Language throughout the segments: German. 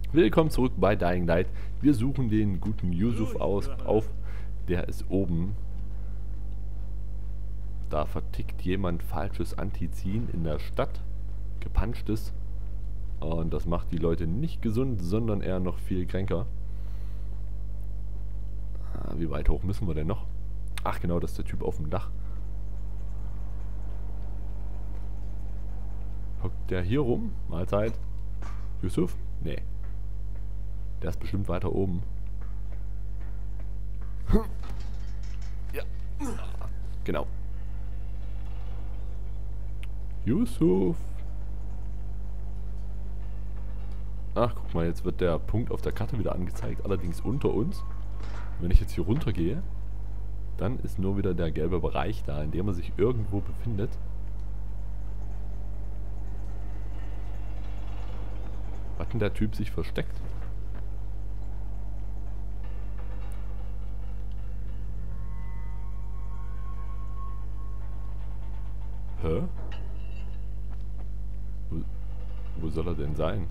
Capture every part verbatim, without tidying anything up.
Willkommen zurück bei Dying Light. Wir suchen den guten Yusuf aus, auf. Der ist oben. Da vertickt jemand falsches Antizin in der Stadt. Gepanschtes. Und das macht die Leute nicht gesund, sondern eher noch viel kränker. Ah, wie weit hoch müssen wir denn noch? Ach genau, das ist der Typ auf dem Dach. Hockt der hier rum? Mahlzeit. Yusuf? Nee. Der ist bestimmt weiter oben. Ja. Genau. Yusuf. Ach, guck mal, jetzt wird der Punkt auf der Karte wieder angezeigt, allerdings unter uns. Wenn ich jetzt hier runter gehe, dann ist nur wieder der gelbe Bereich da, in dem er sich irgendwo befindet. Hat denn der Typ sich versteckt? Hä? Wo, wo soll er denn sein?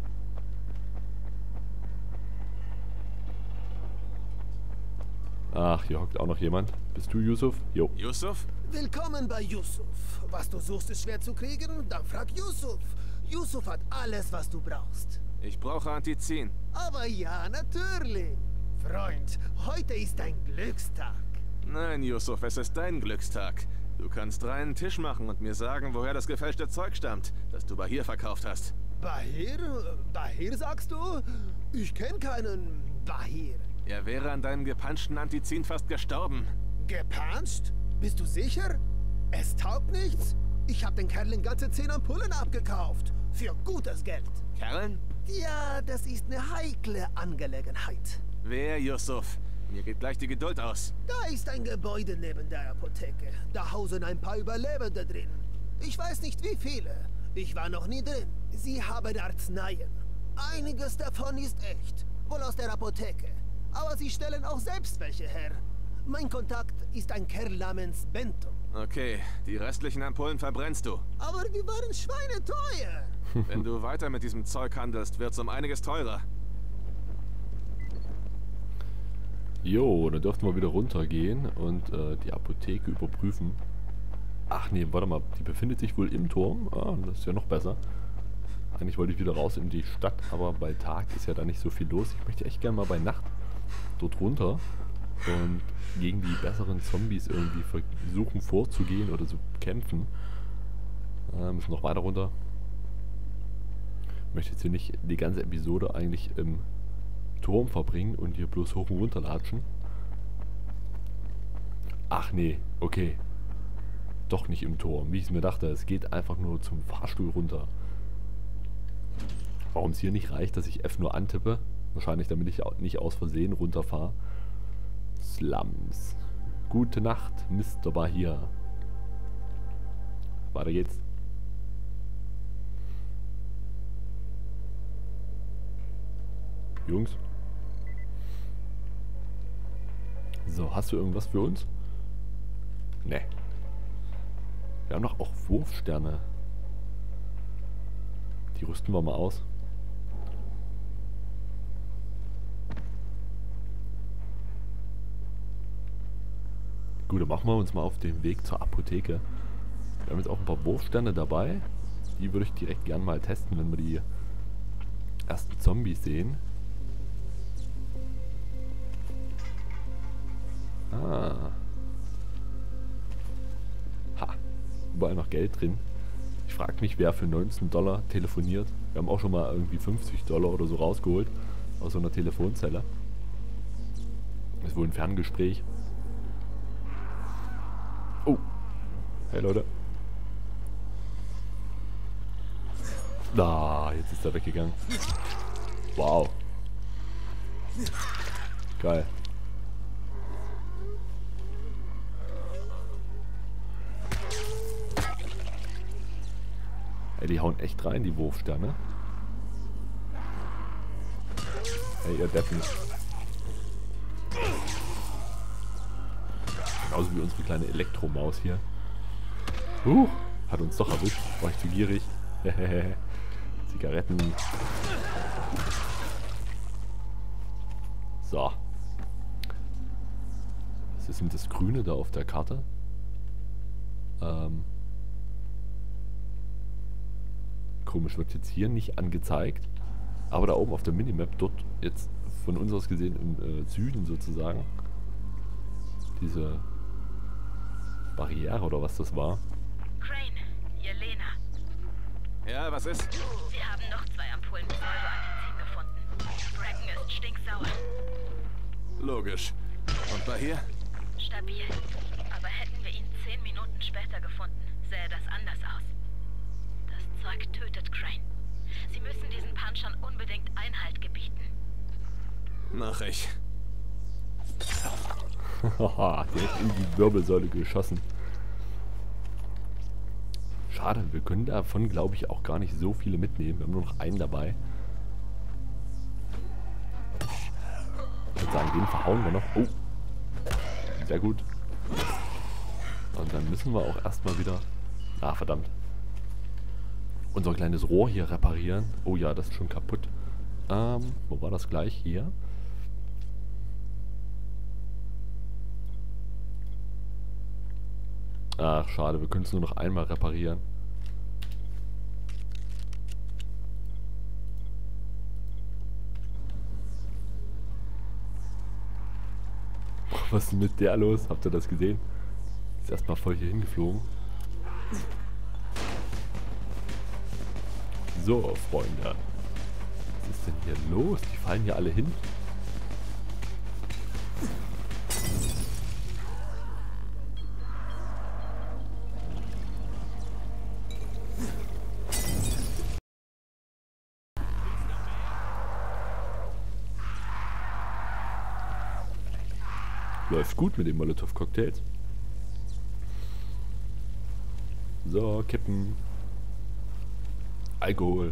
Ach, hier hockt auch noch jemand. Bist du Yusuf? Jo. Yusuf? Willkommen bei Yusuf. Was du suchst, ist schwer zu kriegen? Dann frag Yusuf. Yusuf hat alles, was du brauchst. Ich brauche Antizin. Aber ja, natürlich. Freund, heute ist ein Glückstag. Nein, Yusuf, es ist dein Glückstag. Du kannst reinen Tisch machen und mir sagen, woher das gefälschte Zeug stammt, das du Bahir verkauft hast. Bahir? Bahir sagst du? Ich kenne keinen Bahir. Er wäre an deinem gepanschten Antizin fast gestorben. Gepanscht? Bist du sicher? Es taugt nichts? Ich habe den Kerlen ganze zehn Ampullen abgekauft. Für gutes Geld. Kerlen? Ja, das ist eine heikle Angelegenheit. Wer, Yusuf? Mir geht gleich die Geduld aus. Da ist ein Gebäude neben der Apotheke. Da hausen ein paar Überlebende drin. Ich weiß nicht wie viele. Ich war noch nie drin. Sie haben Arzneien. Einiges davon ist echt. Wohl aus der Apotheke. Aber sie stellen auch selbst welche her. Mein Kontakt ist ein Kerl namens Bento. Okay, die restlichen Ampullen verbrennst du. Aber die waren schweineteuer. Wenn du weiter mit diesem Zeug handelst, wird's um einiges teurer. Jo, dann dürften wir wieder runtergehen und äh, die Apotheke überprüfen. Ach nee, warte mal, die befindet sich wohl im Turm. Ah, das ist ja noch besser. Eigentlich wollte ich wieder raus in die Stadt, aber bei Tag ist ja da nicht so viel los. Ich möchte echt gerne mal bei Nacht dort runter und gegen die besseren Zombies irgendwie versuchen vorzugehen oder zu kämpfen. Äh, müssen noch weiter runter. Ich möchte jetzt hier nicht die ganze Episode eigentlich im Turm verbringen und hier bloß hoch und runter latschen. Ach nee, okay. Doch nicht im Turm, wie ich es mir dachte. Es geht einfach nur zum Fahrstuhl runter. Warum es hier nicht reicht, dass ich F nur antippe? Wahrscheinlich, damit ich nicht aus Versehen runterfahre. Slums. Gute Nacht, Mister Bahir. Weiter geht's. Jungs. So, hast du irgendwas für uns? Ne. Wir haben doch auch Wurfsterne. Die rüsten wir mal aus. Gut, dann machen wir uns mal auf den Weg zur Apotheke. Wir haben jetzt auch ein paar Wurfsterne dabei. Die würde ich direkt gern mal testen, wenn wir die ersten Zombies sehen. Ah. Ha. Überall noch Geld drin. Ich frage mich, wer für neunzehn Dollar telefoniert. Wir haben auch schon mal irgendwie fünfzig Dollar oder so rausgeholt aus so einer Telefonzelle. Das ist wohl ein Ferngespräch. Oh. Hey Leute. Da, ah, jetzt ist er weggegangen. Wow. Geil. Ey, die hauen echt rein, die Wurfsterne. Ey, ihr Deppen. Genauso wie unsere kleine Elektromaus hier. Uh, hat uns doch erwischt. War ich zu gierig. Zigaretten. So. Was ist denn das Grüne da auf der Karte? Ähm. Komisch, wird jetzt hier nicht angezeigt. Aber da oben auf der Minimap, dort jetzt von uns aus gesehen im äh, Süden sozusagen, diese Barriere oder was das war. Crane, hier Lena. Ja, was ist? Wir haben noch zwei Ampullen Pseudoantizin gefunden. Bracken ist stinksauer. Logisch. Und bei hier? Stabil. Aber hätten wir ihn zehn Minuten später gefunden, sähe das anders aus. Das Zeug tötet Crane. Sie müssen diesen Punchern unbedingt Einhalt gebieten. Mach ich. Haha, direkt in die Wirbelsäule geschossen. Schade, wir können davon, glaube ich, auch gar nicht so viele mitnehmen. Wir haben nur noch einen dabei. Ich würde sagen, den verhauen wir noch. Oh, sehr gut. Und dann müssen wir auch erstmal wieder... Ah, verdammt. Unser kleines Rohr hier reparieren. Oh ja, das ist schon kaputt. Ähm, wo war das gleich? Hier. Ach, schade, wir können es nur noch einmal reparieren. Was ist denn mit der los? Habt ihr das gesehen? Ist erstmal voll hier hingeflogen. So, Freunde. Was ist denn hier los? Die fallen hier alle hin. Läuft gut mit den Molotow-Cocktails. So, kippen. Alkohol.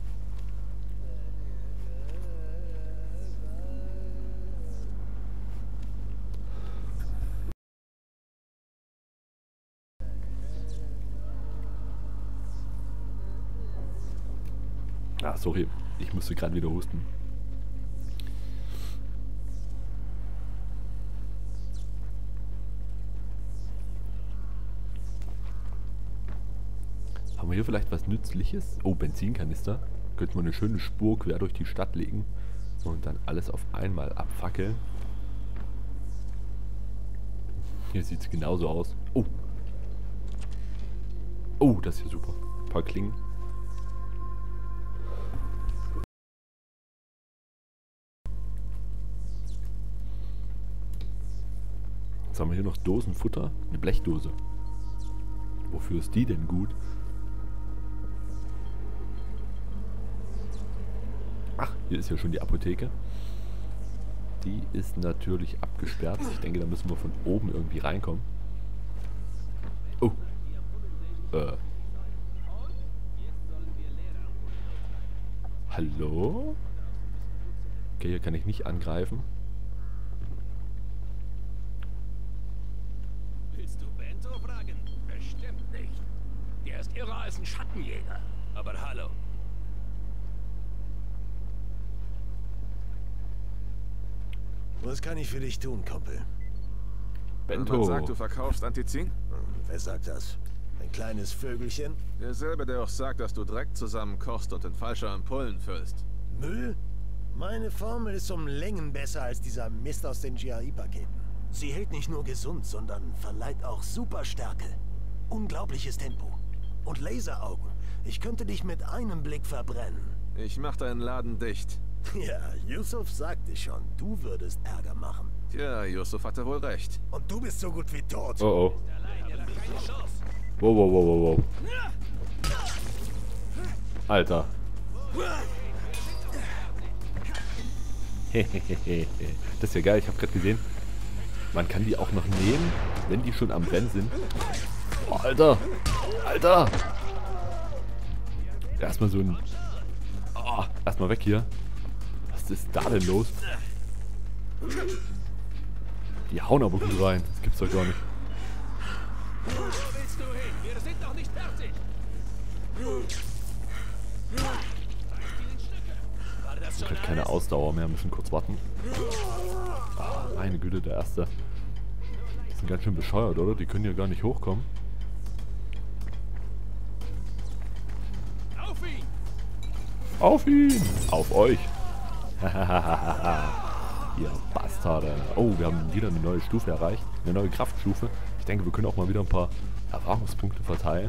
Ah, sorry. Ich musste gerade wieder husten. Haben wir hier vielleicht was Nützliches? Oh, Benzinkanister. Könnte man eine schöne Spur quer durch die Stadt legen und dann alles auf einmal abfackeln. Hier sieht es genauso aus. Oh. Oh, das ist ja super. Ein paar Klingen. Jetzt haben wir hier noch Dosenfutter. Eine Blechdose. Wofür ist die denn gut? Ach, hier ist ja schon die Apotheke. Die ist natürlich abgesperrt. Ich denke, da müssen wir von oben irgendwie reinkommen. Oh. Äh. Hallo? Okay, hier kann ich nicht angreifen. Willst du Bento fragen? Bestimmt nicht. Der ist irrer als ein Schattenjäger. Aber hallo. Was kann ich für dich tun, Kumpel? Bento. Man sagt, du verkaufst Antizin? Hm, wer sagt das? Ein kleines Vögelchen? Derselbe, der auch sagt, dass du Dreck zusammen kochst und in falsche Ampullen füllst. Müll? Meine Formel ist um Längen besser als dieser Mist aus den G A I-Paketen. Sie hält nicht nur gesund, sondern verleiht auch Superstärke. Unglaubliches Tempo. Und Laseraugen. Ich könnte dich mit einem Blick verbrennen. Ich mach deinen Laden dicht. Ja, Yusuf sagte schon, du würdest Ärger machen. Tja, Yusuf hatte wohl recht. Und du bist so gut wie tot. Oh oh. Wow, wow, wow, wow, wow. Alter. Das ist ja geil, ich habe gerade gesehen, man kann die auch noch nehmen, wenn die schon am Brennen sind. Oh, Alter. Alter. Erstmal so ein... Oh, erstmal weg hier. Was ist da denn los? Die hauen aber gut rein. Das gibt's doch gar nicht. Wo willst du hin? Wir sind noch nicht fertig. Ich hab keine Ausdauer mehr, müssen kurz warten. Meine Güte, der erste. Die sind ganz schön bescheuert, oder? Die können hier gar nicht hochkommen. Auf ihn! Auf ihn! Auf euch! Ihr Bastarde. Oh, wir haben wieder eine neue Stufe erreicht. Eine neue Kraftstufe. Ich denke, wir können auch mal wieder ein paar Erfahrungspunkte verteilen.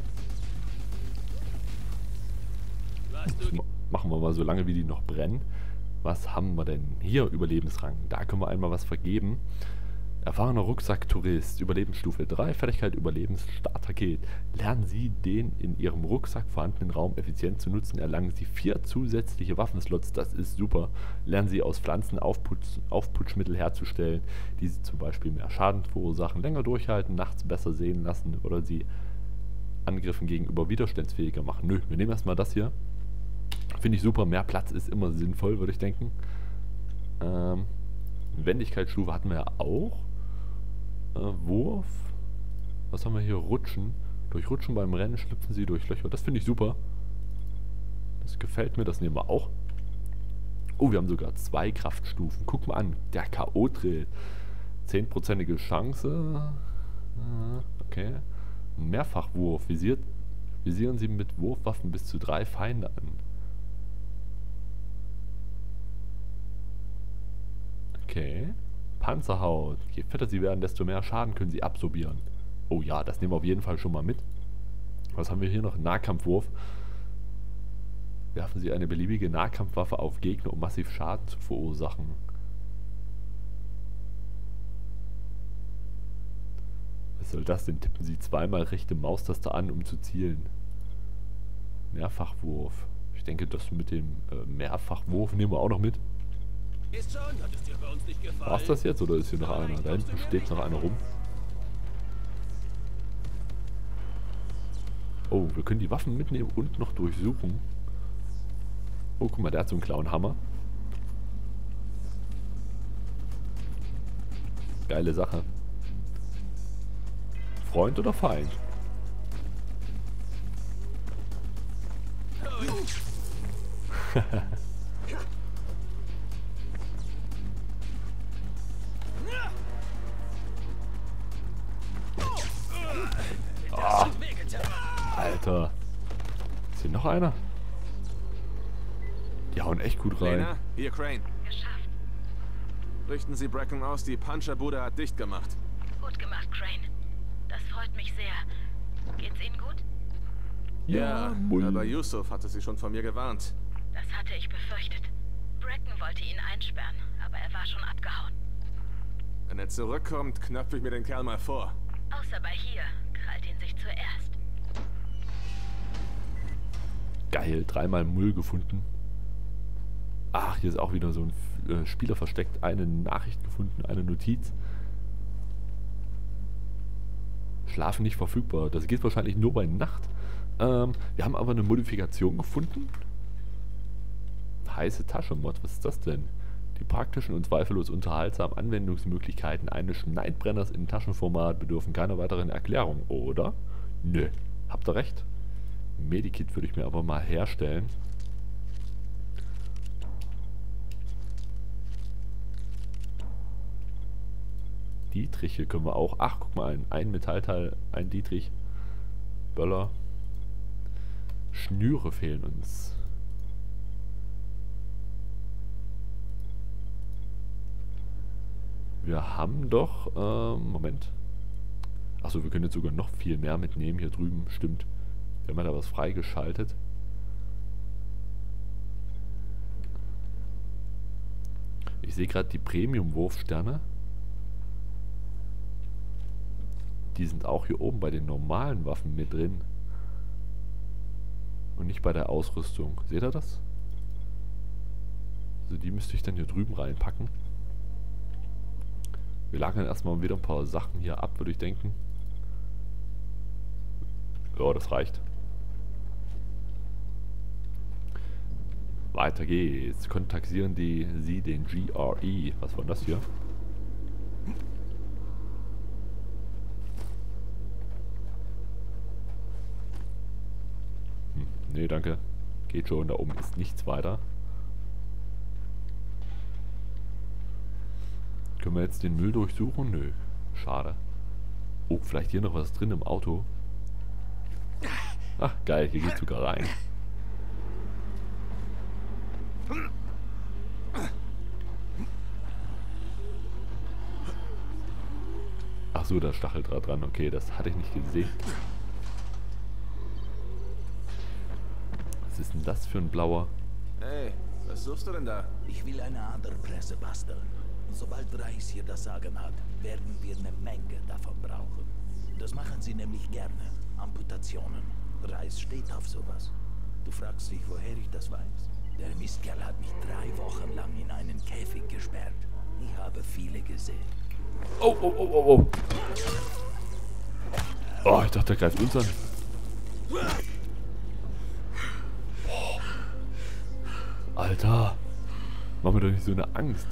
Das machen wir mal so lange, wie die noch brennen. Was haben wir denn hier? Überlebensrang. Da können wir einmal was vergeben. Erfahrener Rucksack-Tourist. Überlebensstufe drei. Fertigkeit Überlebensstartpaket. Lernen Sie den in Ihrem Rucksack vorhandenen Raum effizient zu nutzen. Erlangen Sie vier zusätzliche Waffenslots. Das ist super. Lernen Sie aus Pflanzen Aufputsch, Aufputschmittel herzustellen, die Sie zum Beispiel mehr Schaden verursachen, länger durchhalten, nachts besser sehen lassen oder Sie Angriffen gegenüber widerstandsfähiger machen. Nö, wir nehmen erstmal das hier. Finde ich super. Mehr Platz ist immer sinnvoll, würde ich denken. Ähm, Wendigkeitsstufe hatten wir ja auch. Äh, Wurf. Was haben wir hier? Rutschen. Durch Rutschen beim Rennen schlüpfen sie durch Löcher. Das finde ich super. Das gefällt mir. Das nehmen wir auch. Oh, wir haben sogar zwei Kraftstufen. Guck mal an. Der K O-Drill. zehnprozentige Chance. Okay. Ein Mehrfachwurf. Visiert, visieren Sie mit Wurfwaffen bis zu drei Feinde an. Okay. Panzerhaut. Je fetter sie werden, desto mehr Schaden können sie absorbieren. Oh ja, das nehmen wir auf jeden Fall schon mal mit. Was haben wir hier noch? Nahkampfwurf. Werfen Sie eine beliebige Nahkampfwaffe auf Gegner, um massiv Schaden zu verursachen. Was soll das denn? Tippen Sie zweimal rechte Maustaste an, um zu zielen. Mehrfachwurf. Ich denke, das mit dem äh, Mehrfachwurf nehmen wir auch noch mit. Ist schon, hat es dir bei uns nicht gefallen? War's das jetzt oder ist hier noch einer? Da hinten steht noch einer rum. Oh, wir können die Waffen mitnehmen und noch durchsuchen. Oh, guck mal, der hat so einen blauen Hammer. Geile Sache. Freund oder Feind? Oh, Alter. Ist hier noch einer? Die hauen echt gut rein. Lena, hier Crane. Geschafft. Richten Sie Bracken aus, die Puncherbude hat dicht gemacht. Gut gemacht, Crane. Das freut mich sehr. Geht's Ihnen gut? Ja, Mull. aber Yusuf hatte sie schon von mir gewarnt. Das hatte ich befürchtet. Bracken wollte ihn einsperren, aber er war schon abgehauen. Wenn er zurückkommt, knöpfe ich mir den Kerl mal vor. Außer bei hier, krallt ihn sich zuerst. Geil, dreimal Mull gefunden. Ach, hier ist auch wieder so ein äh, Spieler versteckt. Eine Nachricht gefunden, eine Notiz. Schlafen nicht verfügbar. Das geht wahrscheinlich nur bei Nacht. Ähm, wir haben aber eine Modifikation gefunden. Heiße Tasche-Mod, was ist das denn? Die praktischen und zweifellos unterhaltsamen Anwendungsmöglichkeiten eines Schneidbrenners in Taschenformat bedürfen keiner weiteren Erklärung, oder? Nö, habt ihr recht. Medikit würde ich mir aber mal herstellen. Dietriche können wir auch. Ach, guck mal, ein, ein Metallteil, ein Dietrich. Böller. Schnüre fehlen uns. Wir haben doch, ähm, Moment. Achso, wir können jetzt sogar noch viel mehr mitnehmen. Hier drüben, stimmt. Wir haben ja da was freigeschaltet. Ich sehe gerade die Premium-Wurfsterne. Die sind auch hier oben bei den normalen Waffen mit drin. Und nicht bei der Ausrüstung. Seht ihr das? Also die müsste ich dann hier drüben reinpacken. Wir lagern erstmal wieder ein paar Sachen hier ab, würde ich denken. Ja, das reicht. Weiter geht's. Kontaktieren die Sie den G R E. Was war denn das hier? Hm, nee, danke. Geht schon. Da oben ist nichts weiter. Können Können wir jetzt den Müll durchsuchen? Nö. Schade. Oh, vielleicht hier noch was drin im Auto. Ach, geil, hier geht sogar rein. Ach so, da Stacheldraht dran. Okay, das hatte ich nicht gesehen. Was ist denn das für ein blauer? Hey, was suchst du denn da? Ich will eine Aderpresse basteln. Sobald Reis hier das Sagen hat, werden wir eine Menge davon brauchen. Das machen sie nämlich gerne. Amputationen. Reis steht auf sowas. Du fragst dich, woher ich das weiß? Der Mistkerl hat mich drei Wochen lang in einen Käfig gesperrt. Ich habe viele gesehen. Oh, oh, oh, oh, oh. Oh, ich dachte, der greift uns an. Oh. Alter. Mach mir doch nicht so eine Angst.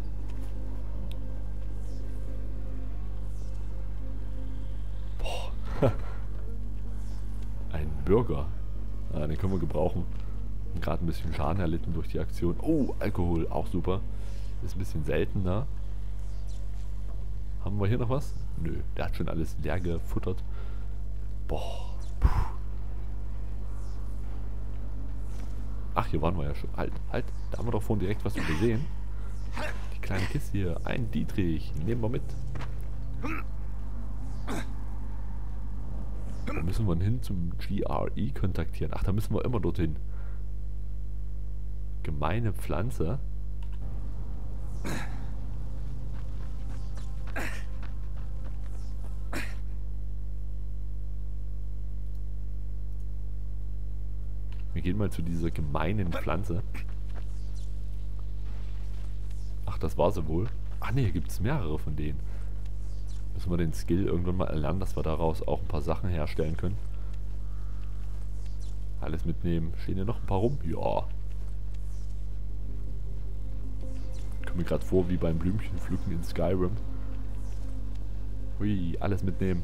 Boah. Ein Burger. Ah, den können wir gebrauchen. Gerade ein bisschen Schaden erlitten durch die Aktion. Oh, Alkohol, auch super. Ist ein bisschen seltener. Haben wir hier noch was? Nö, der hat schon alles leer gefuttert. Boah. Puh. Ach, hier waren wir ja schon. Halt, halt. Da haben wir doch vorhin direkt was übersehen. Die kleine Kiste hier. Ein Dietrich. Nehmen wir mit. Da müssen wir hin zum G R E kontaktieren. Ach, da müssen wir immer dorthin. Gemeine Pflanze. Wir gehen mal zu dieser gemeinen Pflanze. Ach, das war sie wohl. Ach ne, hier gibt es mehrere von denen. Müssen wir den Skill irgendwann mal erlernen, dass wir daraus auch ein paar Sachen herstellen können. Alles mitnehmen. Stehen hier noch ein paar rum? Ja. Kommt mir gerade vor wie beim Blümchenpflücken in Skyrim. Hui, alles mitnehmen.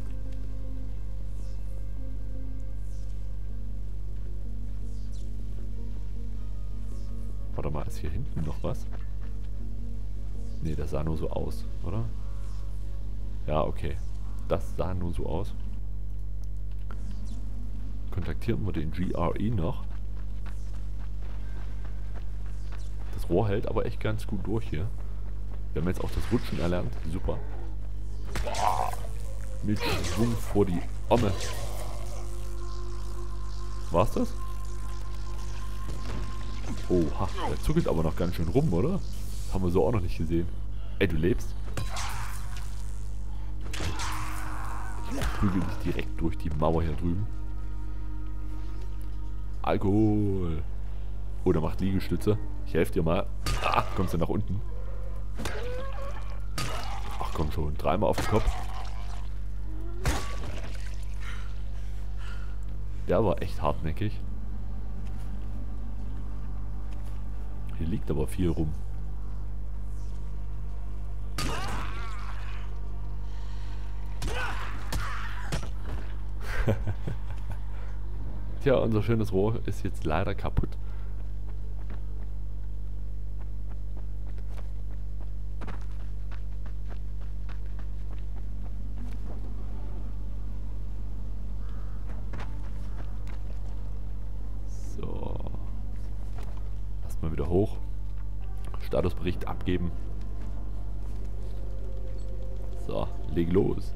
Warte mal, ist hier hinten noch was? Ne, das sah nur so aus, oder? Ja, okay. Das sah nur so aus. Kontaktieren wir den G R E noch. Das Rohr hält aber echt ganz gut durch hier. Wir haben jetzt auch das Rutschen erlernt. Super. Boah. Mit Schwung vor die Omme. War's das? Oha, der zuckelt aber noch ganz schön rum, oder? Das haben wir so auch noch nicht gesehen. Ey, du lebst. Ich prügel dich direkt durch die Mauer hier drüben. Alkohol. Oh, der macht Liegestütze. Ich helfe dir mal. Ah, kommst du nach unten. Ach komm schon, dreimal auf den Kopf. Der war echt hartnäckig. Hier liegt aber viel rum. Tja, unser schönes Rohr ist jetzt leider kaputt. So. Erstmal wieder hoch. Statusbericht abgeben. So, leg los.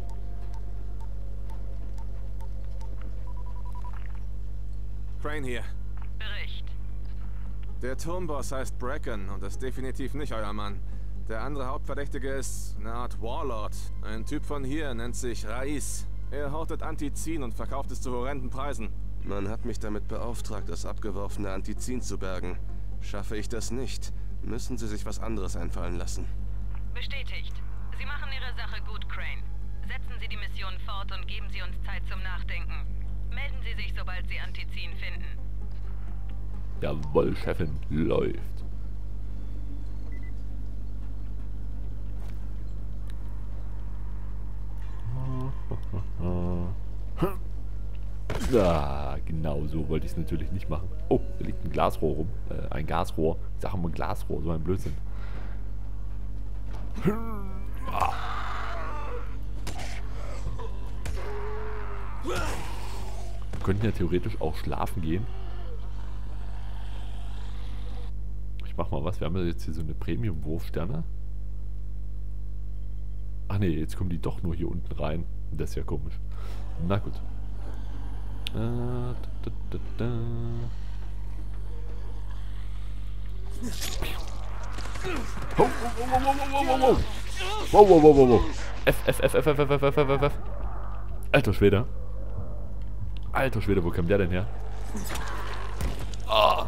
Crane hier. Bericht. Der Turmboss heißt Bracken und ist definitiv nicht euer Mann. Der andere Hauptverdächtige ist eine Art Warlord. Ein Typ von hier, nennt sich Rais. Er hortet Antizin und verkauft es zu horrenden Preisen. Man hat mich damit beauftragt, das abgeworfene Antizin zu bergen. Schaffe ich das nicht, müssen Sie sich was anderes einfallen lassen. Bestätigt. Sie machen Ihre Sache gut, Crane. Setzen Sie die Mission fort und geben Sie uns Zeit zum Nachdenken. Melden Sie sich, sobald Sie Antizin finden. Jawohl, Chefin, läuft. Ah, genau so wollte ich es natürlich nicht machen. Oh, da liegt ein Glasrohr rum. Äh, ein Gasrohr. Ich sage immer Glasrohr, so ein Blödsinn. Ah. Wir könnten ja theoretisch auch schlafen gehen. Ich mach mal was. Wir haben ja jetzt hier so eine Premium-Wurfsterne. Ach nee, jetzt kommen die doch nur hier unten rein. Das ist ja komisch. Na gut. Äh, da, da, da, da. Oh, oh, oh, oh, oh, oh, oh, oh. Wow, wow, wow, wow, wow. F, F, F, F, F, F, F, F, F, F. Alter Schwede. Alter Schwede, wo kam der denn her? Ah.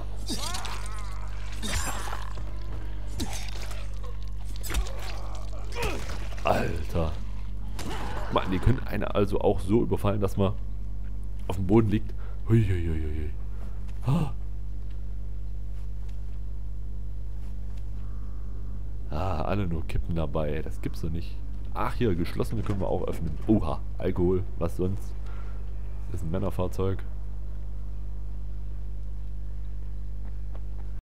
Alter. Mann, die können einen also auch so überfallen, dass man auf dem Boden liegt. Huiuiuiui. Ah. Ah, alle nur Kippen dabei. Das gibt's doch nicht. Ach, hier, geschlossene können wir auch öffnen. Oha, Alkohol. Was sonst? Das ist ein Männerfahrzeug.